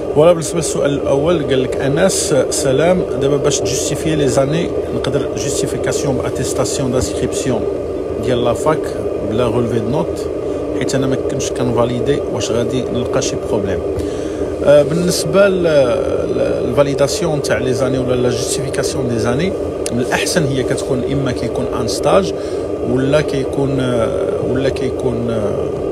فوالا بالنسبه للسؤال الاول قال لك انس سلام. دابا باش تجوستيفي لي زاني نقدر جوستيفيكاسيون باتيستاسيون دانسكريبسيون ديال لا فاك بلا غولفي دو نوت حيت انا ما كنتش كنفاليدي واش غادي نلقى شي بروبليم. بالنسبه للفاليداسيون تاع لي زاني ولا لا جوستيفيكاسيون دي زاني من الاحسن هي كتكون اما كيكون ان ستاج ولا كيكون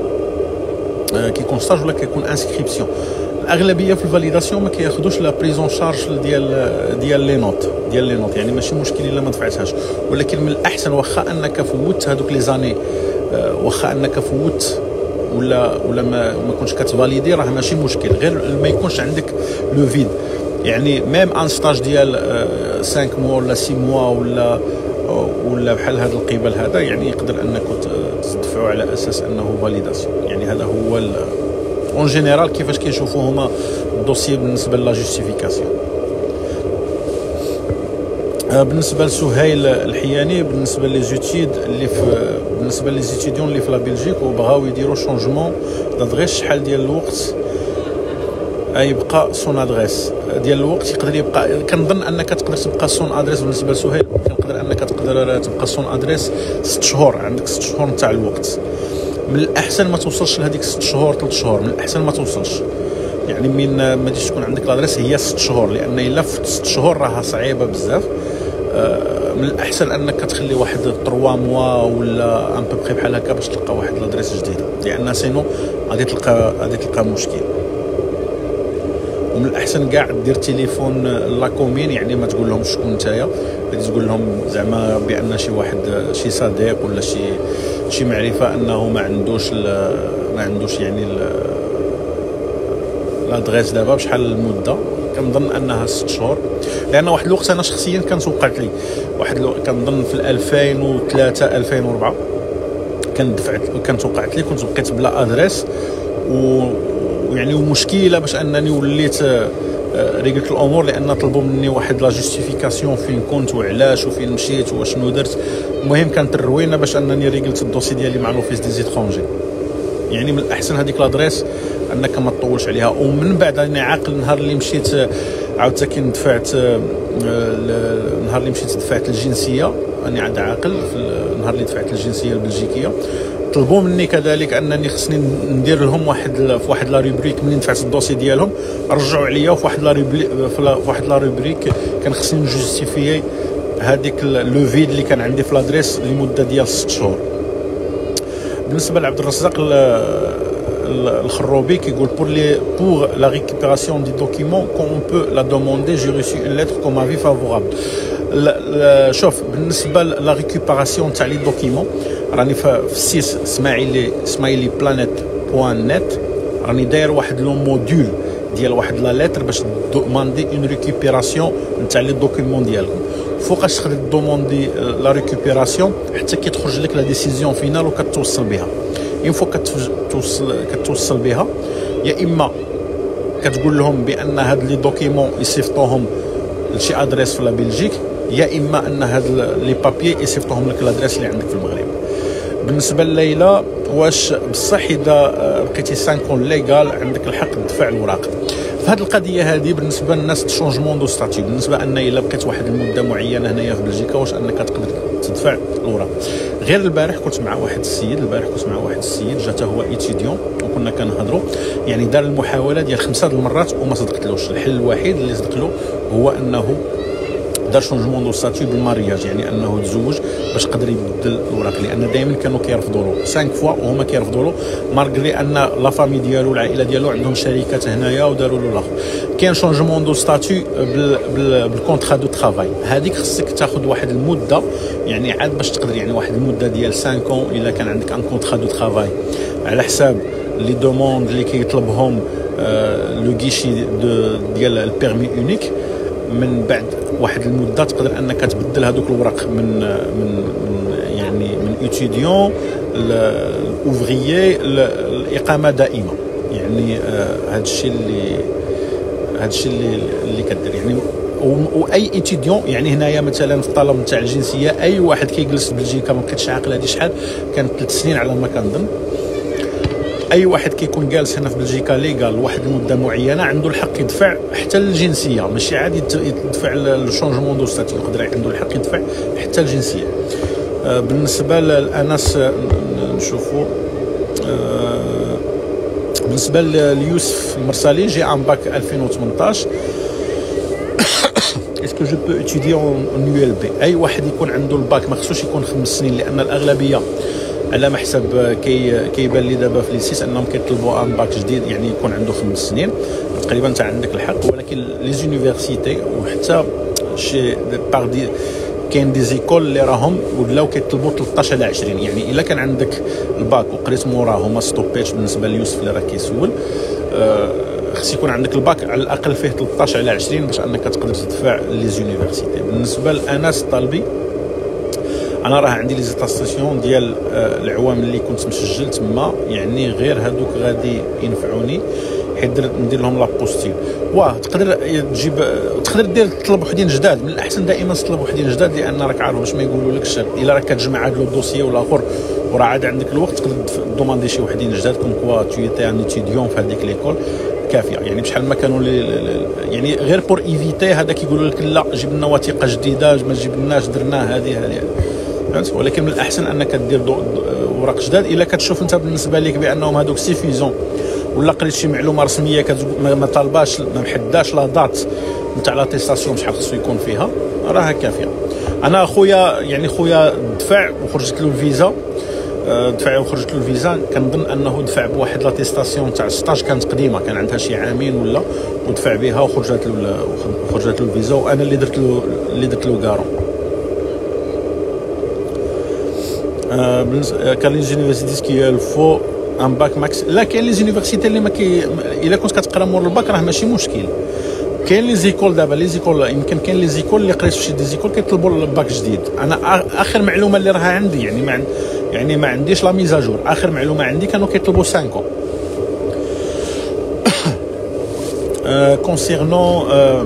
ستاج ولا كيكون انسكريبسيون. الاغلبيه في الفاليداسيون ما كياخذوش لا بريزون شارج ديال لي نوت يعني ماشي مشكل الا ما دفعتهاش، ولكن من الاحسن واخا انك فوت هذوك لي زاني، واخا انك فوت ولا ما كنتش كتفاليدي راه ماشي مشكل، غير ما يكونش عندك لو فيد. يعني ميم ان ستاج ديال 5 موا ولا 6 موا ولا بحال هذا القبال هذا، يعني يقدر انكم تدفعوا على اساس انه فاليداسيون. يعني هذا هو اون جينيرال كيفاش كيشوفوا هما الدوسيي بالنسبه لا جوستيفيكاسيون. بالنسبه لسهيل الحياني، بالنسبه لي زوتيد بالنسبه لي زيتيديون اللي في لا بلجيك وبغاو يديروا شونجمون دادريس، شحال ديال الوقت يبقى سون ادريس ديال الوقت؟ يقدر يبقى، كنظن انك تقدر تبقى سون ادريس. بالنسبه لسهيل كنقدر انك تقدر تبقى سون ادريس 6 شهور، عندك 6 شهور تاع الوقت. من الاحسن ما توصلش لهذيك 6 شهور 3 شهور، من الاحسن ما توصلش. يعني من ما تجيش تكون عندك لادريس هي 6 شهور، لان الا في 6 شهور راها صعيبه بزاف. من الاحسن انك تخلي واحد 3 موا ولا ان بوبري بحال هكا باش تلقى واحد لادريس جديده، لان سينو غادي تلقى مشكل. ومن الاحسن كاع دير تليفون لاكومين، يعني ما تقول لهم شكون نتايا، غادي تقول لهم زعما بان شي واحد شي صديق ولا شي معرفه انه ما عندوش يعني لادريس. دابا بشحال المده؟ كنظن انها 6 شهور، لان واحد الوقت انا شخصيا كانت وقعت لي كنظن في 2003 2004 كانت وقعت لي، كنت بقيت بلا ادريس ويعني ومشكله باش انني وليت ريقلت الامور، لان طلبوا مني واحد لا جوستيفيكاسيون فين كنت وعلاش وفين مشيت وشنو درت. المهم كانت الروينه باش انني ريقلت الدوسي ديالي مع لوفيس دي زيترونجي. يعني من الاحسن هذيك لادريس انك ما تطولش عليها. ومن بعد انا عاقل النهار اللي مشيت عاوتاني دفعت النهار اللي مشيت دفعت الجنسيه، انا عاد عاقل في النهار اللي دفعت الجنسيه البلجيكيه طلبوا مني كذلك انني خصني ندير لهم في واحد لا روبريك. منين دفعت الدوسي ديالهم رجعوا عليا في واحد لا روبريك كان خصني نجوستيفيي هذيك لو فيد اللي كان عندي في لادريس لمده ديال 6 شهور. بالنسبه لعبد الرزاق الخروبي كيقول pour la récupération des documents quand on peut la demander, j'ai reçu une lettre comme avis favorable. شوف بالنسبه لا ريكوبيراسيون تاع لي دوكيمون، راني في السيت سمايلي بلانيت بوان نت راني داير واحد لو موديول ديال واحد لا لتر باش دوماندي اون ريكوبيراسيون نتاع لي دوكيمون ديالكم. فوقاش تقدر دوموندي لا ريكوبيراسيون حتى كتخرج لك لا ديسيزيون فينال وكتوصل بها. اون فوا كتوصل بها، يا اما كتقول لهم بان هاد لي دوكيمون يصيفطوهم لشي ادريس في لا بلجيك، يا اما ان هاد لي بابيي يصيفطوهم لك الادريس اللي عندك في المغرب. بالنسبه لليلى، واش بصح اذا بقيتي 5 كون ليغال عندك الحق تدفع الوراق؟ في هذه القضيه هذه بالنسبه للناس شونجمون دو ستاتيو، بالنسبه ان الا بقيت واحد المده معينه هنايا في بلجيكا واش انك تقدر تدفع الوراق؟ غير البارح كنت مع واحد السيد جا هو ايتيديون وكنا كنهضروا، يعني دار المحاوله ديال 5 المرات وما صدقتلوش. الحل الوحيد اللي صدق له هو انه دار شونجمون دو ستاتيو بالمارياج، يعني انه تزوج باش قدر يبدل الوراق، لان دائما كانوا كيرفضوا له 5 فوا وهما كيرفضوا له مارغري ان لا فامي ديالو العائله ديالو عندهم شركات هنايا وداروا له الاخر. كاين شونجمون دو ستاتيو بالكونطرا دو ترافاي، هذيك خصك تاخذ واحد المده، يعني عاد باش تقدر يعني واحد المده ديال 5 كون الا كان عندك ان كونطرا دو ترافاي على حساب لي دوموند اللي كيطلبهم لو غيشي ديال البيرمي اونيك. من بعد واحد المده تقدر انك تبدل هذوك الوراق من ايتيديون الاوفريي الاقامه دائمه. يعني هذا الشيء اللي كدير يعني. واي ايتيديون يعني هنايا مثلا في الطلب نتاع الجنسيه، اي واحد كيجلس في بلجيكا ما بقيتش عاقل هذه شحال كانت 3 سنين على ما كنظن. اي واحد كيكون جالس هنا في بلجيكا ليغال واحد المده معينه عنده الحق يدفع حتى الجنسيه، ماشي عادي يدفع الشونجمون دو ستاتيو، يقدر عنده الحق يدفع حتى الجنسيه. بالنسبه للاناس نشوفوا بالنسبه ليوسف المرسالي جي ان باك 2018. اسكو جو بو اتيدي اون يو ال بي؟ اي واحد يكون عنده الباك ما خصوش يكون 5 سنين، لان الاغلبيه على ما حسب كيبان لي دابا في ليسيس انهم كيطلبوا ان باك جديد، يعني يكون عنده 5 سنين تقريبا. انت عندك الحق، ولكن لي زونيفرسيتي وحتى شي باغ دي كاين دي زيكول اللي راهم ولاو كيطلبوا 13 على 20، يعني الا كان عندك الباك وقريت موراه ما ستوبيتش. بالنسبه ليوسف اللي راه كيسول خص يكون عندك الباك على الاقل فيه 13 على 20 باش انك تقدر تدفع لي زونيفرسيتي. بالنسبه لاناس الطالبي انا راه عندي لي زيتاسيون ديال العوام اللي كنت مسجل تما، يعني غير هذوك غادي ينفعوني حيت ندير لهم لابوستيل. واه تقدر تجيب تقدر دير تطلب وحدين جداد، من الاحسن دائما تطلب وحدين جداد، لان راك عارف باش ما يقولوا لكش الا راك كتجمع هذا الدوسيي ولا اخر وراه عاد عندك الوقت تقدر دوماندي شي وحدين جداد كوم كوا تو ايتي ان اتيديون في هذيك ليكول كافيه. يعني بشحال ما كانوا يعني غير بور ايفيتي هذا كيقولوا لك لا جيب لنا وثيقه جديده، ما جبناش درنا هذه فهمت. ولكن من الاحسن انك دير اوراق جداد الا كتشوف انت بالنسبه لك بانهم هذوك سيفيزون، ولا قريت شي معلومه رسميه ما طالباش ما محداش لا دات نتاع لاتيستاسيون شحال خصو يكون فيها، راها كافيه. انا خويا دفع وخرجت له الفيزا، وخرجت له الفيزا. كنظن انه دفع بواحد لاتيستاسيون تاع 16 كانت قديمه، كان عندها شي عامين ولا، ودفع بها وخرجت له الفيزا، وانا اللي درت له كارون. كان لي زونيفرسيتي كي الفو ان باك ماكس. لا كاين لي زونيفرسيتي اللي ما الا كنت كتقرا مور الباك راه ماشي مشكل. كاين لي زيكول دابا لي زيكول يمكن كاين لي زيكول اللي قريت في شي دي زيكول كيطلبوا الباك جديد. انا اخر معلومه اللي راها عندي يعني ما عنديش لا ميزاجور، اخر معلومه عندي كانوا كيطلبوا 5 كونسيرنون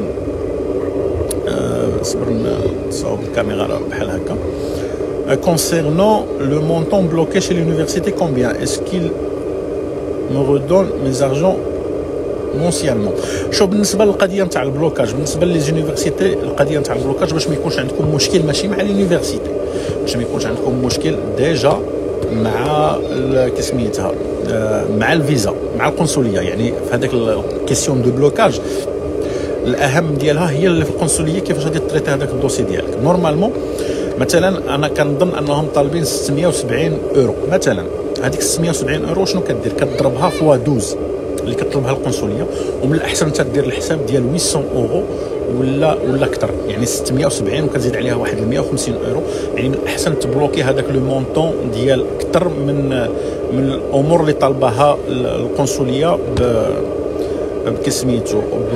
صبر نصاوب الكاميرا بحال هكا. Concernant le montant bloqué chez l'université, combien est-ce qu'il me redonne mes argents mensuellement؟ شوف بالنسبه للقضيه نتاع البلوكاج، بالنسبه لي زونيفرسيتي القضيه نتاع البلوكاج باش ما يكونش عندكم مشكل ماشي مع اليونيفرسيتي، باش ما يكونش عندكم مشكل ديجا مع كسميتها مع الفيزا مع القنصليه. يعني في هذاك الكيسيون دو بلوكاج الاهم ديالها هي اللي في القنصليه كيفاش غادي تريتي هذاك الدوسي ديالك. نورمالمون مثلا انا كنظن انهم طالبين 670 اورو مثلا. هذيك 670 اورو شنو كدير؟ كتضربها فوا 12 اللي كطلبها القنصليه، ومن الاحسن انت دير الحساب ديال 800 اورو ولا اكثر، يعني 670 وكتزيد عليها واحد 150 اورو. يعني من الاحسن تبلوكي هذاك لو مونطون ديال اكثر من الامور اللي طالباها القنصليه بكسميتو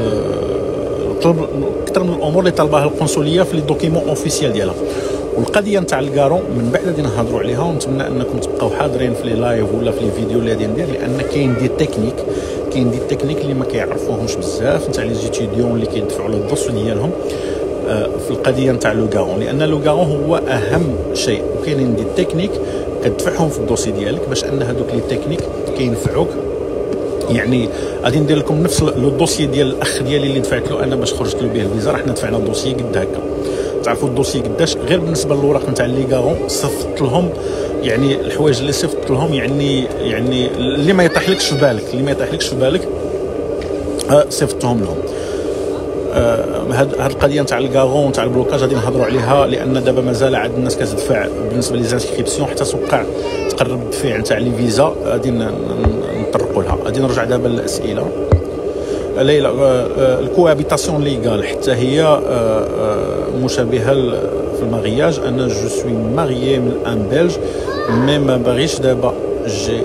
اكثر من الامور اللي طالباها القنصليه في لي دوكيمون اوفيسيال ديالها. والقضيه نتاع الكارون من بعد غادي نهضروا عليها، ونتمنى انكم تبقاو حاضرين في لي لايف ولا في لي فيديو اللي غادي ندير، لان كاين دي تكنيك اللي ما كيعرفوهمش بزاف نتاع لي زيتيديون اللي كيدفعوا للدوسي ديالهم في القضيه نتاع لو كارون، لان لو كارون هو اهم شيء. وكاينين دي تكنيك كتدفعهم في الدوسي ديالك باش ان هذوك لي تكنيك كينفعوك. يعني غادي ندير لكم نفس لو دوسي ديال الاخ ديالي اللي دفعت له انا باش خرجت له به الفيزا. رحنا دفعنا الدوسي قد هكا، تعرفوا الدوسي قداش. غير بالنسبه للوراق نتاع لي كارون صيفط لهم، يعني الحوايج اللي صيفط لهم يعني اللي ما يطيحلكش في بالك صيفطهم لهم. هاد القضيه نتاع الكارون نتاع البلوكاج غادي نهضروا عليها، لان دابا مازال عاد الناس كتدفع بالنسبه لي زانسكريبسيون حتى توقع تقرب الدفع نتاع لي فيزا. غادي نطرقوا لها. غادي نرجع دابا للاسئله. ليلى الكوابيتاسيون ليغال حتى هي مشابهه في المغياج. انا جو سوي ماريي من ان بلج مي ما باغيش دابا جي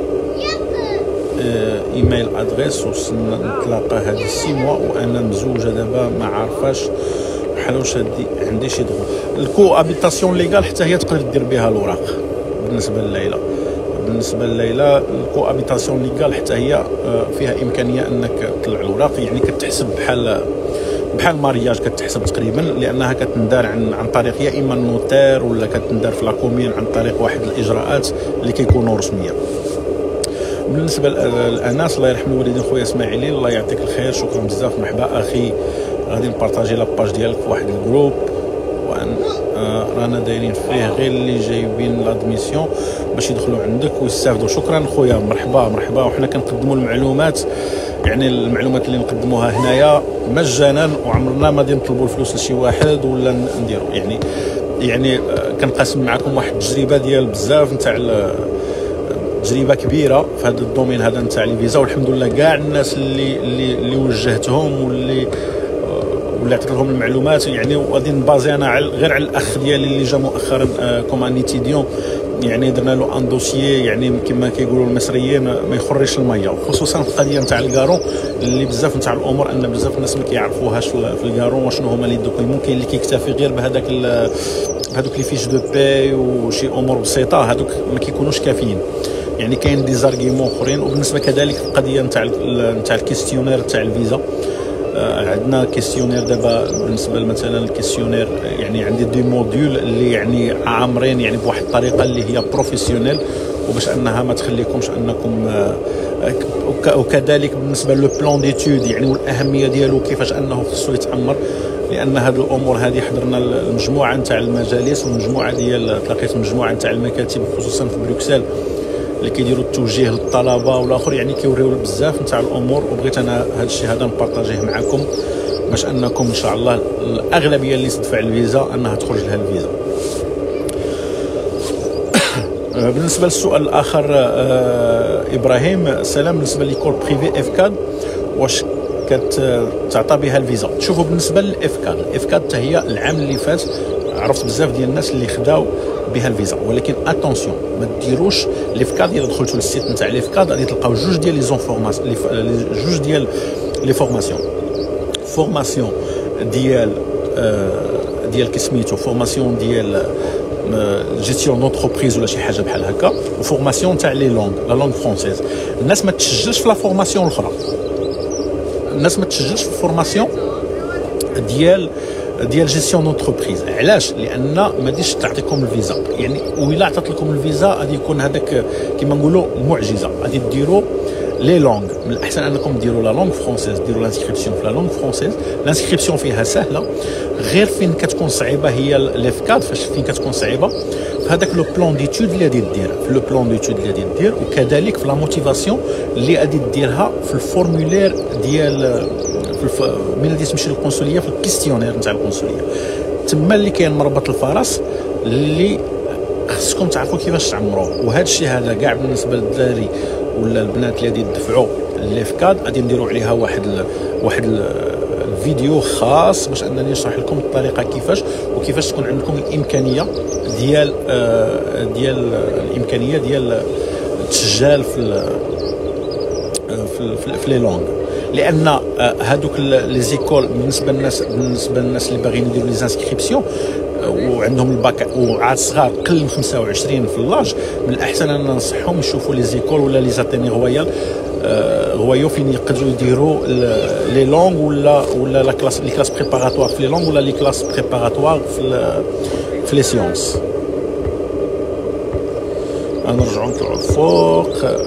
ايميل ادريس ونتلاقى هذه 6 موا وانا مزوجه دابا ما عارفاش بحال واش عندي شي ضغوط. الكوابيتاسيون ليغال حتى هي تقدر دير بها الاوراق. بالنسبه لليلى الكوابيتاسيون ليغال حتى هي فيها امكانيه انك تطلع الاوراق، يعني كتحسب بحال مارياج كتحسب تقريبا، لانها كتندار عن طريق يا اما النوتير ولا كتندار في لاكومين عن طريق واحد الاجراءات اللي كيكونوا رسميه. بالنسبه للاناس، الله يرحم الوالدين خويا اسماعيلي، الله يعطيك الخير، شكرا بزاف، مرحبا اخي. غادي نبارطاجي لاباج ديالك في واحد الجروب، وان رانا دايرين فيه غير اللي جايبين لادميسيون باش يدخلوا عندك ويستافدوا. شكرا خويا، مرحبا مرحبا. وحنا كنقدموا المعلومات، يعني المعلومات اللي نقدموها هنايا مجانا، وعمرنا ما غادي نطلبوا الفلوس لشي واحد ولا نديروا يعني كنقاسم معكم واحد التجربه ديال بزاف نتاع تجربه كبيره في هذا الدومين هذا نتاع الفيزا، والحمد لله كاع الناس اللي وجهتهم واللي عطيت لهم المعلومات، يعني وغادي نبازي انا غير على الاخ ديالي اللي جا مؤخرا كوم ان ايتيديون، يعني درنا له ان دوسيي، يعني كما كيقولوا المصريين ما يخرجش الميه، وخصوصا في القضيه نتاع الكارون اللي بزاف نتاع الامور ان بزاف الناس ما كيعرفوهاش في الكارون وشنو هما لي دوكيمون. كاين اللي كيكتفي غير بهذاك هذوك لي فيش دو باي وشي امور بسيطه، هذوك ما كيكونوش كافيين، يعني كاين دي زارغيمون اخرين. وبالنسبه كذلك في القضيه نتاع الكيستيونير تاع الفيزا، عندنا كيستيونير دابا بالنسبه مثلا الكيستيونير، يعني عندي دي موديول اللي يعني عامرين يعني بواحد الطريقه اللي هي بروفيسيونيل، وباش انها ما تخليكمش انكم وكذلك بالنسبه لو بلان ديتود يعني والاهميه ديالو كيفاش انه خصو يتعمر، لان هذه الامور هذه حضرنا المجموعه نتاع المجالس ومجموعه تلاقيت مجموعه نتاع المكاتب خصوصا في بروكسل اللي كيديروا التوجيه للطلبه والاخر، يعني كيوريو بزاف نتاع الامور، وبغيت انا هذا الشيء هذا نبارطاجيه معكم باش انكم ان شاء الله الاغلبيه اللي تدفع الفيزا انها تخرج لها الفيزا. بالنسبه للسؤال الاخر ابراهيم، سلام، بالنسبه ليكول بريفي افكاد واش كتعطى بها الفيزا؟ شوفوا بالنسبه للافكاد، الافكاد حتى هي العام اللي فات عرفت بزاف ديال الناس اللي خداو بها الفيزا، ولكن اتونسيون ما ديروش ليفكاد. الا دخلتوا للسيت نتاع ليفكاد غادي تلقاو جوج ديال لي زونفورماسيون، جوج ديال لي فورماسيون ديال كسميتو، فورماسيون ديال جيستيون دونتربريز ولا شي حاجه بحال هكا، وفورماسيون تاع لي لونغ لا لونغ فرونسيز. الناس ما تسجلش في لا فورماسيون الاخرى، الناس ما تسجلش في الفورماسيون ديال جيستيون دونتربريز. علاش؟ لان ما غاديش تعطيكم الفيزا، يعني وإلا عطات لكم الفيزا غادي يكون هذاك كما نقولوا معجزه. غادي ديروا لي لونغ، من الاحسن انكم ديروا لا لونغ فرونسيز، ديروا لانسكريبسيون في لا لونغ فرونسيز. لانسكريبسيون فيها سهله، غير فين كتكون صعيبه هي ليفكاد. فين كتكون صعيبه في هذاك لو بلان ديتود اللي غادي دير، في لو بلان ديتود اللي غادي دير، وكذلك في لا موتيفاسيون اللي غادي ديرها في الفورمولير ديال من غادي تمشي للقنصليه في الكيستيونير نتاع القنصليه. تما اللي كاين مربط الفرس اللي خصكم تعرفوا كيفاش تعمروه. وهذا الشيء هذا كاع بالنسبه للدراري ولا البنات اللي غادي يدفعوا ليفكاد غادي نديروا عليها واحد الفيديو خاص باش انني نشرح لكم الطريقه كيفاش تكون عندكم الامكانيه ديال التسجيل في لي لونغ. لان هذوك لي زيكول بالنسبه للناس اللي باغيين يديروا لي زانسكريبسيون وعندهم الباك وعاد صغار قل من 25 في اللاج، من الاحسن ان ننصحهم يشوفوا لي زيكول ولا لي زاتيني غويو فين يقدروا يديروا لي لونغ ولا لا كلاس لي كلاس بريباراتوار في لي لونغ ولا لي كلاس بريباراتوار في لي سيونس. نرجعوا نطلعوا الفوق.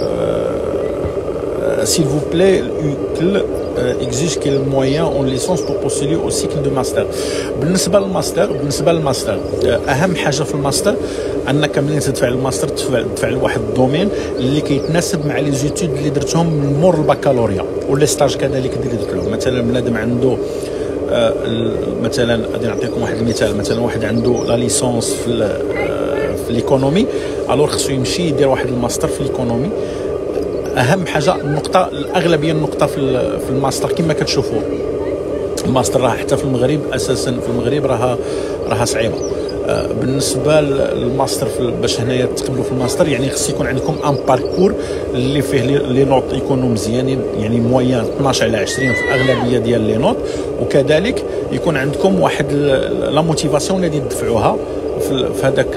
S'il vous plaît, l'UCL exige quel moyen en licence pour postuler au cycle de master. بالنسبه للماستر اهم حاجه في الماستر انك ملي تدفع الماستر تدفع لواحد الدومين اللي كيتناسب مع لي زيتود اللي درتهم من مور البكالوريا، ولي ستاج كذلك درت له. مثلا بنادم عنده مثلا غادي نعطيكم واحد المثال، مثلا واحد عنده لا ليسونس في ليكونومي، الوغ خصو يمشي يدير واحد الماستر في ليكونومي. اهم حاجه النقطه الاغلبيه النقطه في الماستر كما كتشوفوا الماستر راه حتى في المغرب اساسا في المغرب راها صعيبه. بالنسبه للماستر باش هنايا تقبلوا في الماستر يعني خص يكون عندكم ان باركور اللي فيه لي نوت يكونوا مزيانين، يعني مويان 12 على 20 في الاغلبيه ديال لي نوت، وكذلك يكون عندكم واحد لا موتيفاسيون اللي تدفعوها في هذاك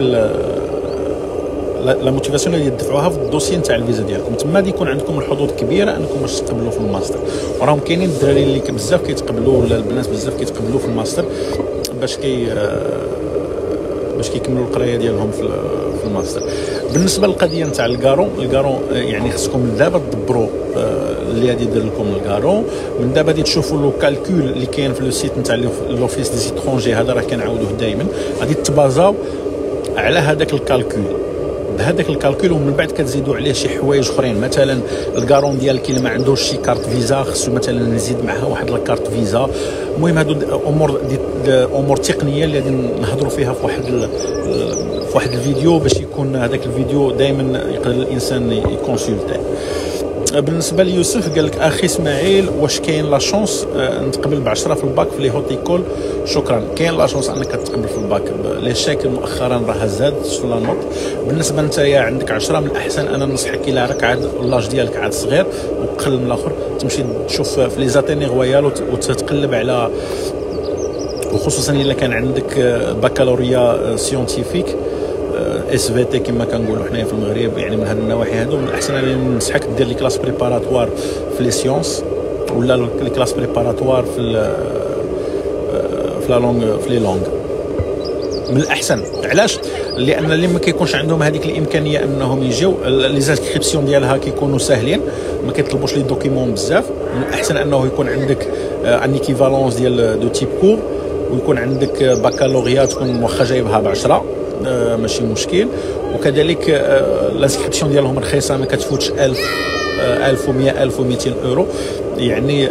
لا موتيفاسيون اللي تدفعوها في الدوسي نتاع الفيزا ديالكم. تما غادي يكون عندكم الحظوظ كبيره انكم باش تقبلوا في الماستر. وراهم كاينين الدراري اللي بزاف كيتقبلوا ولا البنات بزاف كيتقبلوا في الماستر باش كيكملوا القرايه ديالهم في الماستر. بالنسبه للقضيه نتاع الكارون يعني خصكم دابا تدبروا اللي غادي يدير لكم الكارون من دابا غادي تشوفوا لو كالكول اللي كاين في لو سيت نتاع لوفيس دي زيترونجي. هذا راه كنعاودوه دائما، غادي تبازاو على هذاك الكالكول بهذاك الكالكول، ومن بعد كتزيدوا عليه شي حوايج اخرين. مثلا الكارون ديالك الا ما عندوش شي كارت فيزا خصو مثلا نزيد معها واحد الكارت فيزا. المهم هادو امور تقنيه اللي غادي نهضروا فيها في واحد الفيديو، باش يكون هذاك الفيديو دائما يقدر الانسان يكونسلتيه. بالنسبه ليوسف قال لك اخي اسماعيل واش كاين لا شونس نتقبل ب10 في الباك في لي هوت ايكول؟ شكرا. كاين لا شونس انك تقبل في الباك. لي شيك مؤخرا راه زاد في لا نوت. بالنسبه نتايا عندك 10 من الاحسن انا ننصحك الا راك عاد لاج ديالك عاد صغير وقل من الاخر تمشي تشوف في لي زاتيني رويال وتتقلب على، وخصوصا الا كان عندك بكالوريا سيونتيفيك اس في تي كما كنقولوا حنايا في المغرب. يعني من هاد النواحي هادو من الاحسن انا ننصحك دير لي كلاس بريباراتوار في لي سيونس ولا لي كلاس بريباراتوار في لا لونغ في لي لونغ من الاحسن. علاش؟ لان اللي ما كيكونش عندهم هذيك الامكانيه انهم يجيو لي زانسكريبسيون ديالها كيكونوا ساهلين، ما كيطلبوش لي دوكيمون بزاف. من الاحسن انه يكون عندك ان ايكيفالونس ديال دو تيب كور، ويكون عندك بكالوريا تكون واخا جايبها ب10 ماشي مشكل. وكذلك لانسكريبسيون ديالهم رخيصه، ما كتفوتش 1000 1100 1200 اورو. يعني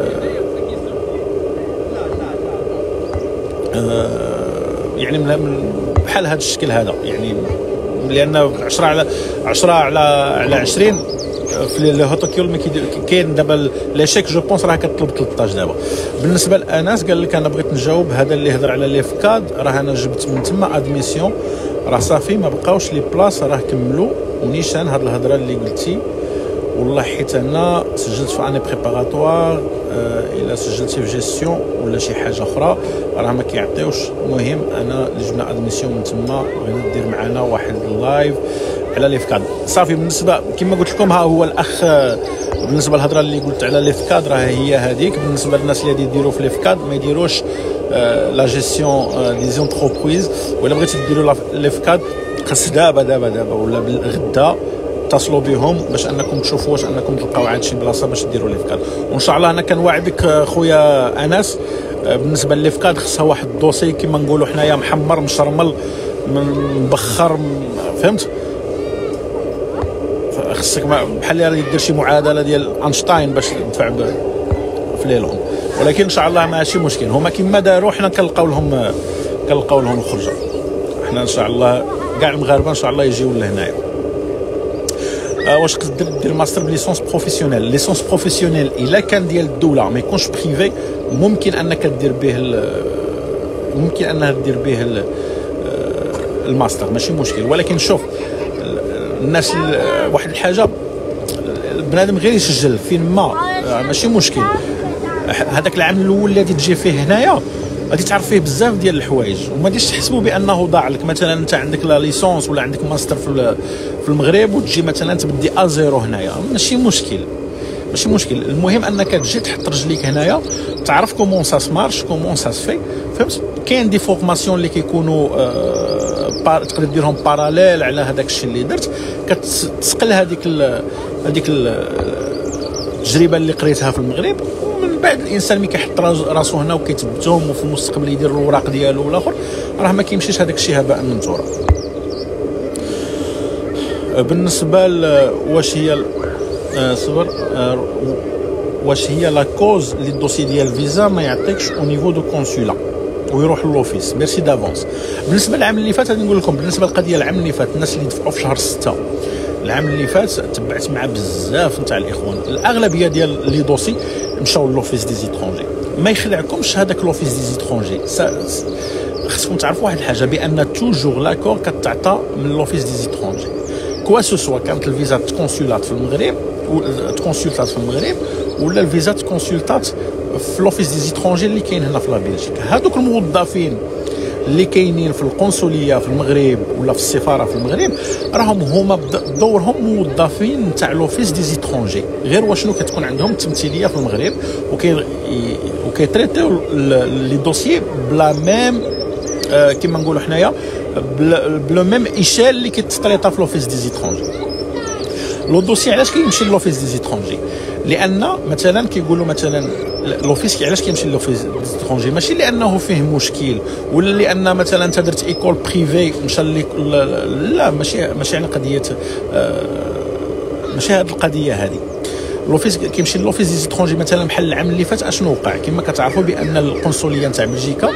يعني من بحال هذا الشكل هذا. يعني لان 10 على 20 في لي هوتوكيول ما كاين دابا لا شيك جو بونس راه كتطلب 13 دابا. بالنسبه لاناس قال لك انا بغيت نجاوب هذا اللي هضر على لي فكاد، راه انا جبت من تما ادميسيون راه صافي ما بقاوش لي بلاص راه كملوا. ونيشان هاد الهضره اللي قلتي والله حيت انا سجلت في اني بريباراتوار الا سجلتي في جيستيون ولا شي حاجه اخرى راه ما كيعطيوش. المهم انا اللي جبنا ادميسيون من تما بغينا دير معنا واحد اللايف على لي فكاد صافي. بالنسبه كما قلت لكم ها هو الاخ بالنسبه للهضره اللي قلت على لي فكاد راه هي هذيك. بالنسبه للناس اللي يديروا في لي فكاد ما يديروش لا جيستيون دي زونتربريز. ولا بغيتي ديروا لي فكاد خاص دابا ولا بالغدا اتصلوا بهم باش انكم تشوفوا واش انكم تلقاو عاد شي بلاصه باش ديروا لي فكاد. وان شاء الله انا كنوعدك خويا انس بالنسبه لي فكاد خصها واحد الدوسي كما نقولوا حنايا محمر مشرمل مبخر فهمت. خصك بحال اللي يدير شي معادله ديال اينشتاين باش تدفع في لي لون. ولكن ان شاء الله ماشي مشكل. هما كما داروا حنا كنلقاو لهم الخرجه. حنا ان شاء الله كاع المغاربه ان شاء الله يجيو لهنايا. واش تقدر دير ماستر بليسونس بروفيسيونيل؟ ليسونس بروفيسيونيل الا كان ديال الدوله ما يكونش بريفي ممكن انك دير به الماستر ماشي مشكل. ولكن شوف الناس واحد الحاجه بنادم غير يسجل فين ما ماشي مشكل. هذاك العام الاول اللي تجي فيه هنايا غادي تعرف فيه بزاف ديال الحوايج وما غاديش تحسبوا بانه ضاع لك. مثلا انت عندك لا ليسونس ولا عندك ماستر في المغرب وتجي مثلا تبدي ازيرو هنايا ماشي مشكل. المهم انك تجي تحط رجليك هنايا تعرف كومون سا سمارش كومون سا سفي فهمت. كاين دي فورماسيون اللي كيكونوا تقدر ديرهم باراليل على هذاك الشيء اللي درت كتسقل هذيك التجربه اللي قريتها في المغرب. ومن بعد الانسان ملي كيحط راسو هنا وكيثبتهم وفي المستقبل يدير الوراق ديالو ولا اخر راه ما كيمشيش هذاك الشيء هباء منثورا. بالنسبه واش هي واش هي لا كوز اللي الدوسي ديال الفيزا ما يعطيكش او نيفو دو كونسولا ويروح للوفيس؟ ميرسي دافونس. بالنسبه للعام اللي فات غادي نقول لكم بالنسبه للقضيه العام اللي فات الناس اللي دفعوا في شهر 6 العام اللي فات تبعت مع بزاف نتاع الاخوان. الاغلبيه ديال لي دوسي مشاو لوفيس دي زيترونجي. ما يخلعكمش هذاك لوفيس دي زيترونجي. خصكم تعرفوا واحد الحاجه بان توجور لاكور كتعطى من لوفيس دي زيترونجي كوا سوا كانت الفيزا تكونسولات في المغرب ولا الفيزا تكونسولتات في لوفيس دي زيترونجي اللي كاين هنا في لا بلجيك. هذوك الموظفين اللي كاينين في القنصليه في المغرب ولا في السفاره في المغرب راهم هما دورهم موظفين تاع لوفيس دي زيترونجي. غير واشنو كتكون عندهم تمثيليه في المغرب وكيتريتيو لي دوسيي بلا ميم كما نقولوا حنايا بلو ميم ايشيل اللي كيتطريطا في لوفيس دي زيترونجي. لو دوسي علاش كيمشي لوفيس دي زيترونجي؟ لان مثلا كيقولوا مثلا لوفيس علاش كيمشي لوفيس دي زيترونجي؟ ماشي لانه فيه مشكل ولا لان مثلا انت درت ايكول بريفي مشى لا، ماشي على قضيه، ماشي هذه القضيه هذه. لوفيس كيمشي لوفيس دي زيترونجي مثلا بحال العام اللي فات اشنو وقع؟ كما كتعرفوا بان القنصليه نتاع بلجيكا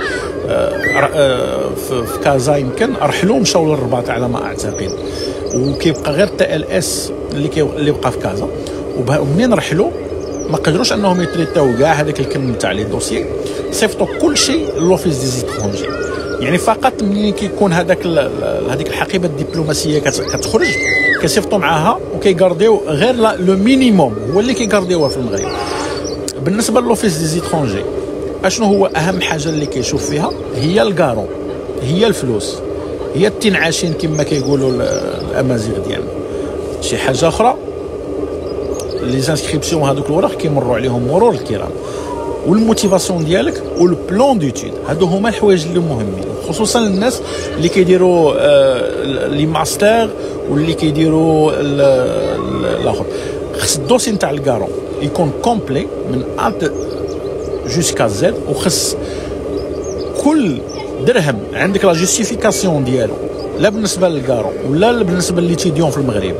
في كازا يمكن رحلوا مشاو للرباط على ما اعتقد، وكيبقى غير تي ال اس اللي بقى في كازا. ومنين رحلوا ما قدروش انهم يتريتاو كاع هذاك الكم تاع لي دوسيي، صيفطوا كل شيء لوفيس دي زيترونجي. يعني فقط منين كيكون هذيك الحقيبه الدبلوماسيه كتخرج كيصيفطوا معاها وكيغارديو غير لو مينيموم هو اللي كيغارديوها في المغرب. بالنسبه لوفيس دي زيترونجي اشنو هو اهم حاجه اللي كيشوف فيها؟ هي الكارون، هي الفلوس، هي التنعاشين كما كيقولوا الامازيغ ديالنا. شي حاجه اخرى لي زانسكريبسيون هذوك الوراق كيمروا عليهم مرور الكرام، والموتيفاسيون ديالك والبلان دوتود. هادو هما الحوايج اللي مهمين، خصوصا الناس اللي كيديروا لي ماستر واللي كيديروا الاخر. خص الدوسي نتاع الكارون يكون كومبلي من ا جوسكا زد، وخص كل درهم عندك لا جوستيفيكاسيون ديالو، لا بالنسبه للكارون ولا بالنسبه لليتيديون في المغرب،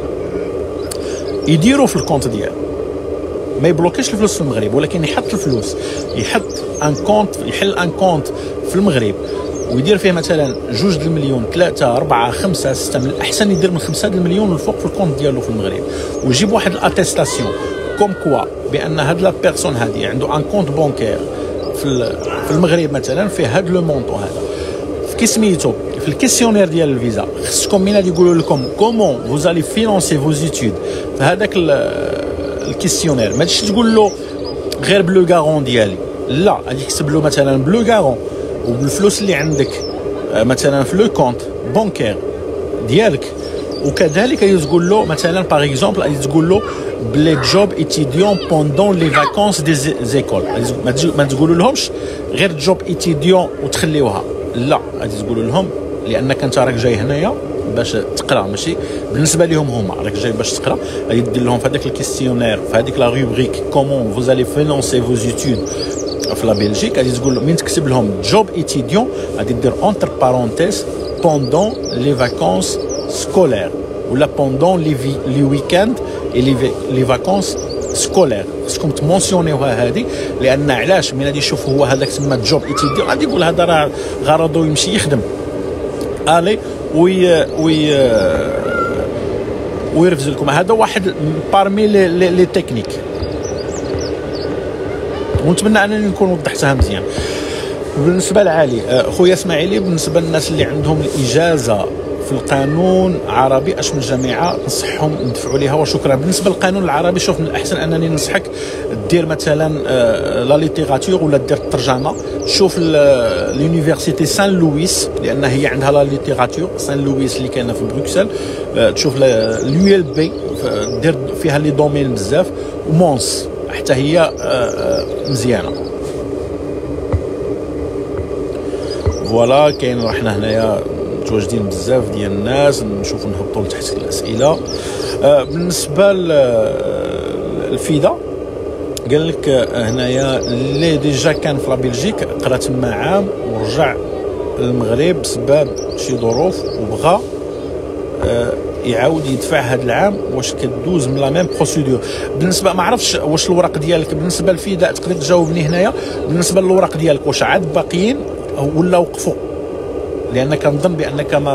يديروا في الكونت ديالو. ما يبلوكيش الفلوس في المغرب، ولكن يحط الفلوس، يحط ان كونت، يحل ان كونت في المغرب ويدير فيه مثلا 2 المليون 3 4 5 6. من الاحسن يدير من 5 المليون للفوق في الكونت ديالو في المغرب، ويجيب واحد الاتيستاسيون كوم كوا بان هاد لا بيرسون هادي عنده ان كونت بونكير في المغرب مثلا فيه هاد لو مونطو هذا. في كيسميتو في الكيسيونير ديال الفيزا خصكم من غادي يقولوا لكم كومون فوزالي فينونسي فوز ايتود في هذاك الكيسيونير. ما تجيش تقول له غير بلو كارون ديالي، لا، غادي تكتب له مثلا بلو كارون وبالفلوس اللي عندك مثلا في لو كونت بونكير ديالك. وكذلك غادي تقول له مثلا باغ اكزومبل غادي تقول له بلي جوب ايتيديون بوندون لي فاكونس دي زيكول. ما تقولوا لهمش غير جوب ايتيديون وتخليوها، لا، غادي تقولوا لهم لانك انت راك جاي هنايا باش تقرا، ماشي بالنسبه لهم هما راك جاي باش تقرا. غادي دير لهم في هذاك الكيستيونير في هذيك لا روبريك كومون فوزالي فينونسي فوز ايتود في لا بلجيك، غادي تقول من تكتب لهم جوب ايتيديون غادي دير اونتر بارونتيز بوندون لي فاكونس سكولير ولا بوندون لي ويكاند لي فاكونس سكولير. خصكم تمونسيونيوها هذه، لان علاش من غادي يشوف هو هذاك تما جوب ايتيديون غادي يقول هذا راه غرضو يمشي يخدم الي ويرفز لكم. هذا واحد بارمي لي تكنيك، ونتمنى انني نكون وضحتها مزيان. بالنسبه لعلي خويا اسماعيلي، بالنسبه للناس اللي عندهم الاجازه في القانون العربي اش من جامعه نصحهم ندفعوا ليها وشكرا. بالنسبه للقانون العربي شوف، من الاحسن انني ننصحك دير مثلا لا ليتيراتور ولا دير الترجمه. شوف لونيفرسيتي سان لويس لان هي عندها لا ليتيراتور سان لويس اللي كاينه في بروكسل. تشوف اليو ال بي دير فيها لي دومين بزاف، ومونس حتى هي مزيانه. فوالا كاين رحنا هنايا متواجدين بزاف ديال الناس، نشوفوا نهبطوا لتحت الاسئله. بالنسبه للفيدا قال لك هنايا اللي ديجا كان في بلجيك قرا تما عام ورجع للمغرب بسبب شي ظروف وبغى يعاود يدفع هذا العام، واش كدوز من لا ميم بروسيدور؟ بالنسبه ما عرفتش واش الوراق ديالك بالنسبه للفداء تقدر تجاوبني هنايا. بالنسبه للوراق ديالك واش عاد باقيين ولا وقفوا؟ لان كنظن بانك ما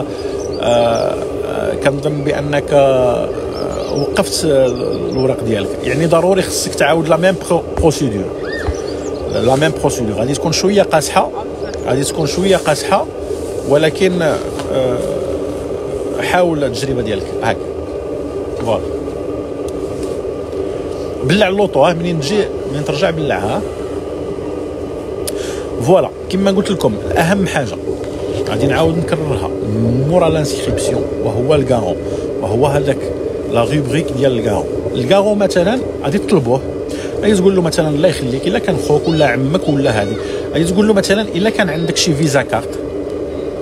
كنظن بانك وقفت الوراق ديالك، يعني ضروري خصك تعاود لا ميم بروسيدور. لا ميم بروسيدور غادي تكون شويه قاصحه، غادي تكون شويه قاصحه، ولكن حاول التجربه ديالك هاك. فوالا بلع اللوطو منين ترجع بلعها. فوالا كما قلت لكم الاهم حاجه غادي نعاود نكررها مورا لانسكريبسيون وهو الكارون، وهو هذاك لا روبريك ديال الكارون. الكارون مثلا غادي تطلبوه، غادي تقول له مثلا الله يخليك الا كان خوك ولا عمك ولا هذه، غادي تقول له مثلا الا كان عندك شي فيزا كارت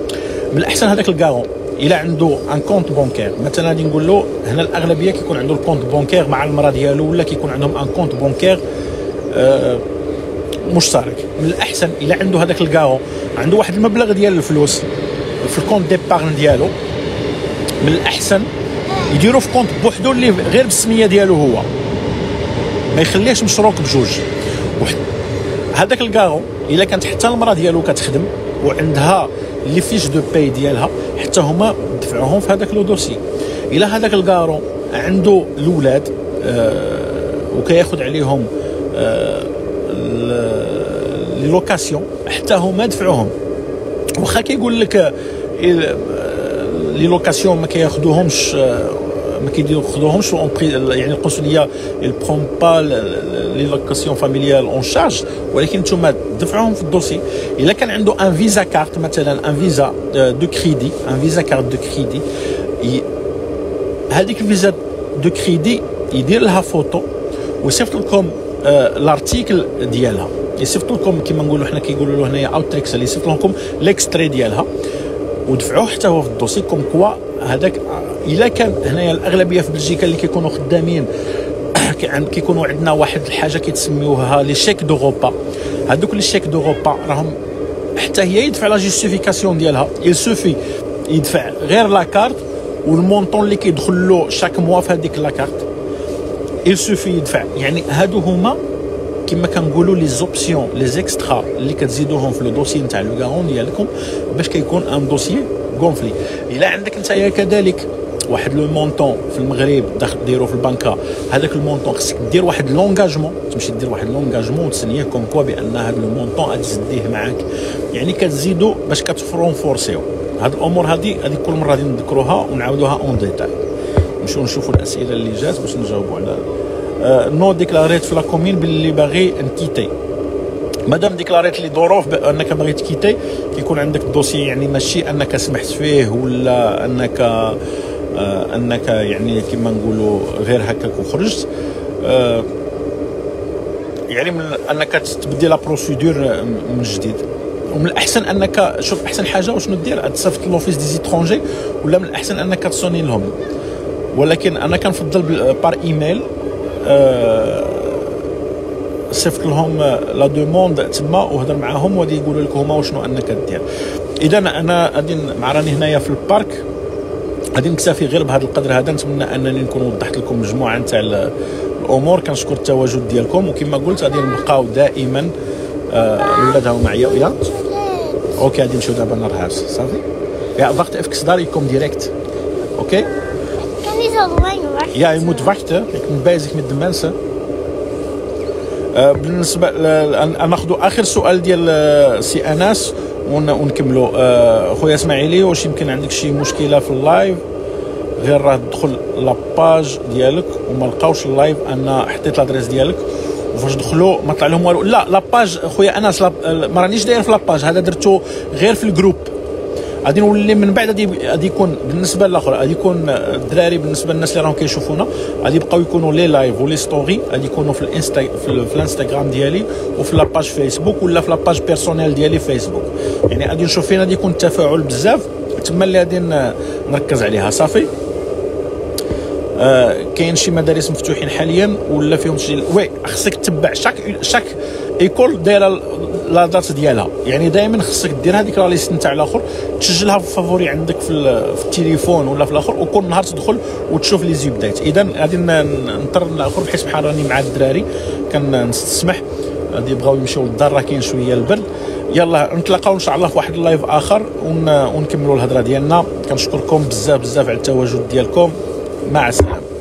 من الاحسن هذاك الكارون الا عنده ان كونت بونكير. مثلا غادي نقول له هنا الاغلبيه كيكون عنده الكونت بونكير مع المراه ديالو، ولا كيكون عندهم ان كونت بونكير مشترك. من الاحسن الا عنده هذاك الكارون عنده واحد المبلغ ديال الفلوس في الكونت ديبارن ديالو، من الاحسن يديروا في كونت بوحدو اللي غير بالسميه ديالو هو، ما يخليهش مشروك بجوج. هذاك الكارون الا كانت حتى المراه ديالو كتخدم وعندها لي فيش دو باي ديالها، حتى هما دفعوهم في هذاك لو دوسي. الا هذاك الكارون عنده الاولاد وكياخذ عليهم لي لوكاسيون، حتى هما دفعوهم. واخا كيقول لك لي لوكاسيون ما كياخذوهمش يعني القنصليه البرون با لي لوكاسيون فاميليال اون شارج، ولكن نتوما دفعوهم في الدوسي. الا كان عنده ان فيزا كارت مثلا، ان فيزا دو كريدي، ان فيزا كارت دو كريدي، هذيك الفيزا دو كريدي يدير لها فوتو ويصيفط لكم لارتيكل ديالها، يصيفط لكم كما نقولوا حنا كيقولوا له هنايا اوتريكس، اللي يصيفط لكم ليكستري ديالها ودفعوه حتى هو في الدوسي. كوم كوا هذاك الا كان هنايا الاغلبيه في بلجيكا اللي كيكونوا خدامين كيكونوا عندنا واحد الحاجه كيتسميوها لي شيك دو غوبا. هذوك لي شيك دو غوبا راهم حتى هي يدفع لا جوستيفيكاسيون ديالها، يسوفي يدفع غير لا كارت والمونطون اللي كيدخل له شاك موا في هذيك لا كارت، يسوفي يدفع. يعني هادو هما كما كنقولوا لي زوبسيون لي زيكسترا اللي كتزيدوهم في لو دوسي نتاع لو كارون ديالكم باش كيكون ان دوسي غونفلي. الا عندك نتايا كذلك واحد لو مونطون في المغرب ديرو في البنكه، هذاك المونطون خصك دير واحد لونغاجمون، تمشي دير واحد لونغاجمون وتسنيه كوم كوا بان هذا لو مونطون غادي تزديه معاك، يعني كتزيدوا باش كتفرونفورسيو. هاد الامور هذه كل مره غادي نذكروها ونعاودوها اون ديتاي. نمشيو نشوفوا الاسئله اللي جات باش نجاوبوا على نو ديكلاريت في لا كومين باللي باغي نكيتي. مادام ديكلاريت لي ظروف بانك باغي تكيتي، كيكون عندك الدوسي، يعني ماشي انك سمحت فيه ولا انك يعني كما نقولوا غير هكاك وخرجت، يعني من انك تبدي لا بروسيدور من جديد. ومن الاحسن انك شوف احسن حاجه وشنو دير، تصيفط لوفيس دي زيترونجي، ولا من الاحسن انك تصوني لهم. ولكن انا كنفضل بار ايميل صيفط لهم لا دوموند تما وهضر معاهم وغادي يقولوا لك هما وشنو انك دير. اذا انا غادي مع راني هنايا في البارك، غادي نكتفي غير بهذا القدر هذا. نتمنى انني نكون وضحت لكم مجموعه نتاع الامور. كنشكر التواجد ديالكم، وكما قلت غادي نبقاو دائما الولاد هاو معايا. يا اوكي غادي نمشيو دابا نهار حارس صافي. Ja, wacht even daar, ik kom direct. Oké? Ik kan niet zo lang wachten. Ja, je moet wachten. Ik ben bezig met de mensen. بالنسبه ناخذوا اخر سؤال ديال سي انس ونكملوا. خويا اسماعيلي، واش يمكن عندك شي مشكله في اللايف؟ غير راه تدخل لاباج ديالك وما لقاوش اللايف، انا حطيت لادريس ديالك وفاش دخلوا ما طلع لهم والو. لا لاباج خويا انس ما رانيش داير في لاباج، هذا درتو غير في الجروب. غادي نولي من بعد غادي يكون بالنسبه للاخر، غادي يكون الدراري بالنسبه للناس اللي راهم كيشوفونا غادي يبقاو يكونوا لي لايف ولي ستوري غادي يكونوا في الانستغرام ديالي وفي لاباج فيسبوك ولا في لاباج بيرسونيل ديالي فيسبوك. يعني غادي نشوف فين غادي يكون التفاعل بزاف، تما اللي غادي نركز عليها صافي. كاين شي مدارس مفتوحين حاليا ولا فيهم شي؟ وي خصك تتبع شاك ايكول دايره لا دات ديالها، يعني دائما خصك دير هذيك لا ليست نتاع الاخر تسجلها في فافوري عندك في التليفون ولا في الاخر، وكل نهار تدخل وتشوف لي زيبدات. اذا غادي نضطر الاخر بحيث بحال راني مع الدراري كنسمح غادي يبغاو يمشيو للدار، راه كاين شويه البرد. يلا نتلاقاو ان شاء الله في واحد اللايف اخر ونكملوا الهضره ديالنا. كنشكركم بزاف على التواجد ديالكم. مع السلامه.